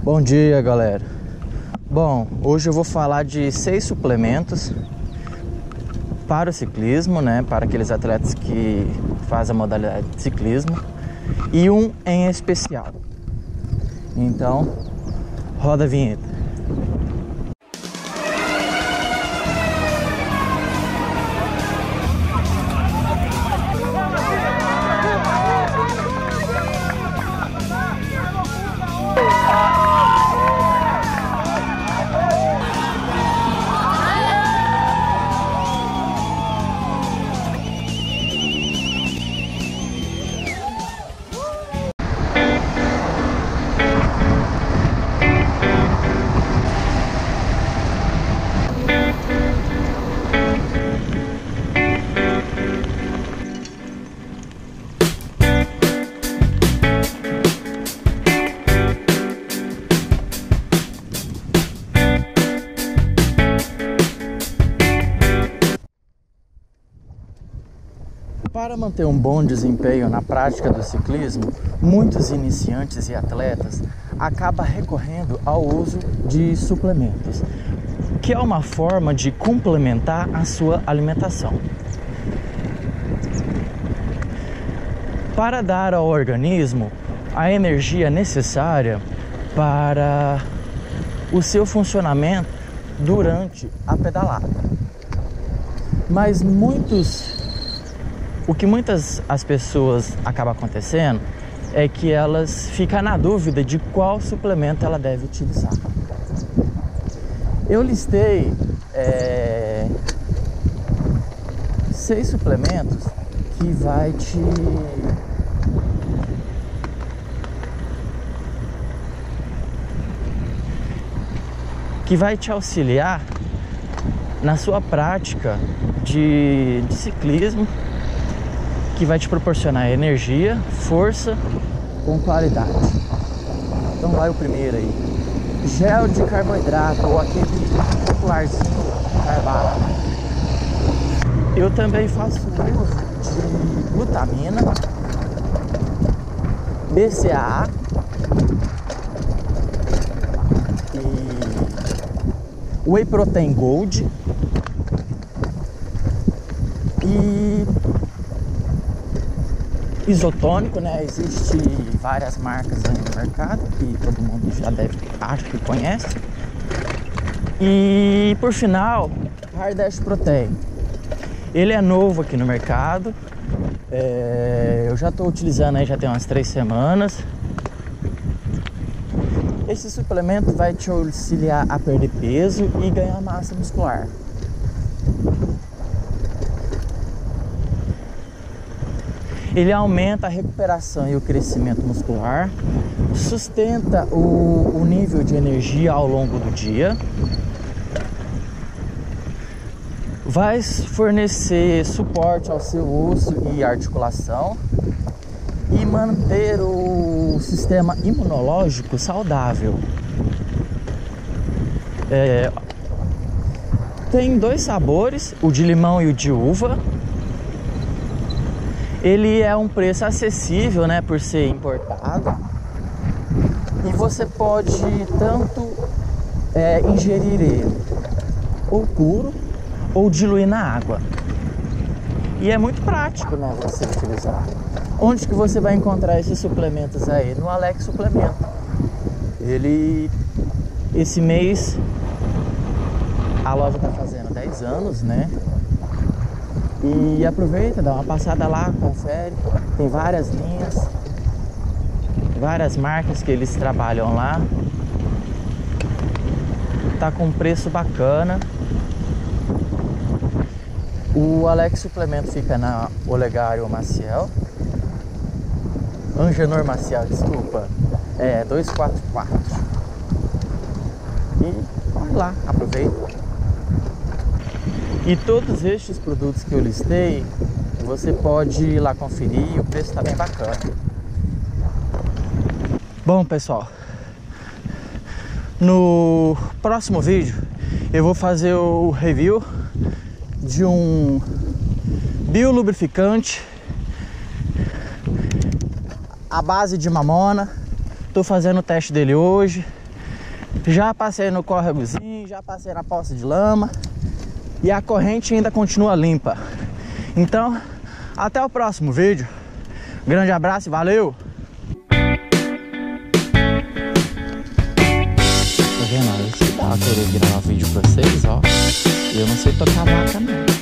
Bom dia, galera. Bom, hoje eu vou falar de 6 suplementos para o ciclismo, né? Para aqueles atletas que fazem a modalidade de ciclismo, e um em especial. Então, roda a vinheta. Para manter um bom desempenho na prática do ciclismo, muitos iniciantes e atletas acabam recorrendo ao uso de suplementos, que é uma forma de complementar a sua alimentação. Para dar ao organismo a energia necessária para o seu funcionamento durante a pedalada. Mas o que muitas as pessoas acaba acontecendo é que elas ficam na dúvida de qual suplemento ela deve utilizar. Eu listei 6 suplementos que vai te auxiliar na sua prática de ciclismo, que vai te proporcionar energia, força com qualidade. Então vai o primeiro aí. Gel de carboidrato, ou aquele popularzinho carboidrato. Eu também faço uso de glutamina, BCAA e Whey Protein Gold e isotônico, né? Existem várias marcas aí no mercado que todo mundo já deve, acho que conhece. E por final, Hard Protein. Ele é novo aqui no mercado. Eu já estou utilizando aí já tem umas 3 semanas. Esse suplemento vai te auxiliar a perder peso e ganhar massa muscular. Ele aumenta a recuperação e o crescimento muscular, sustenta o nível de energia ao longo do dia, vai fornecer suporte ao seu osso e articulação e manter o sistema imunológico saudável. Tem 2 sabores, o de limão e o de uva. Ele é um preço acessível, né, por ser importado. E você pode tanto ingerir ele ou puro ou diluir na água. E é muito prático, né, você utilizar. Onde que você vai encontrar esses suplementos aí? No Alex Suplemento. Esse mês a loja está fazendo 10 anos, né? E aproveita, dá uma passada lá, confere. Tem várias linhas, várias marcas que eles trabalham lá. Tá com um preço bacana. O Alex Suplemento fica na Olegário Maciel, Angenor Maciel, desculpa, 244. E vai lá, aproveita. E todos estes produtos que eu listei, você pode ir lá conferir, o preço tá bem bacana. Bom, pessoal, no próximo vídeo eu vou fazer o review de um biolubrificante à base de mamona. Tô fazendo o teste dele hoje. Já passei no córregozinho, já passei na poça de lama e a corrente ainda continua limpa. Então, até o próximo vídeo. Grande abraço e valeu! Tá vendo? Se dá pra eu querer gravar vídeo pra vocês, ó. Eu não sei tocar vaca, não.